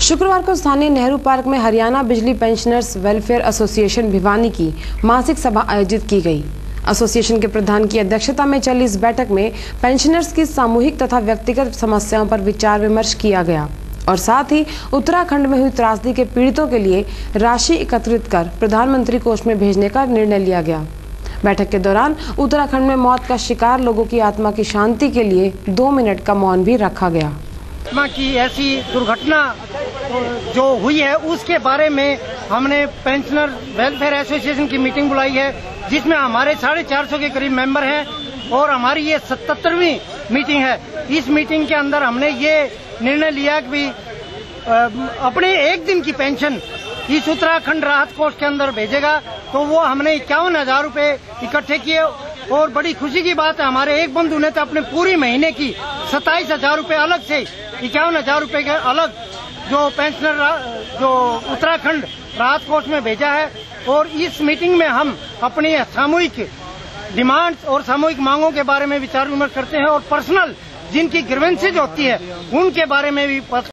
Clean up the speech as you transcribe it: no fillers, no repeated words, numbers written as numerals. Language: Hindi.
शुक्रवार को स्थानीय नेहरू पार्क में हरियाणा बिजली पेंशनर्स वेलफेयर एसोसिएशन भिवानी की मासिक सभा आयोजित की गई। एसोसिएशन के प्रधान की अध्यक्षता में चली इस बैठक में पेंशनर्स की सामूहिक तथा व्यक्तिगत समस्याओं पर विचार विमर्श किया गया और साथ ही उत्तराखंड में हुई त्रासदी के पीड़ितों के लिए राशि एकत्रित कर प्रधानमंत्री कोष में भेजने का निर्णय लिया गया। बैठक के दौरान उत्तराखंड में मौत का शिकार लोगों की आत्मा की शांति के लिए 2 मिनट का मौन भी रखा गया। आत्मा की ऐसी दुर्घटना जो हुई है उसके बारे में हमने पेंशनर वेलफेयर एसोसिएशन की मीटिंग बुलाई है, जिसमें हमारे 450 के करीब मेंबर हैं और हमारी ये 77वीं मीटिंग है। इस मीटिंग के अंदर हमने ये निर्णय लिया कि अपने एक दिन की पेंशन इस उत्तराखंड राहत कोष के अंदर भेजेगा। तो वो हमने 51,000 रुपए इकट्ठे किए और बड़ी खुशी की बात है, हमारे एक बंधु ने तो अपने पूरी महीने की 27,000 रुपए अलग से 51,000 रुपए के अलग जो पेंशनर जो उत्तराखंड राहत कोष में भेजा है। और इस मीटिंग में हम अपनी सामूहिक डिमांड्स और सामूहिक मांगों के बारे में विचार विमर्श करते हैं और पर्सनल जिनकी ग्रीवेंसेज होती है उनके बारे में भी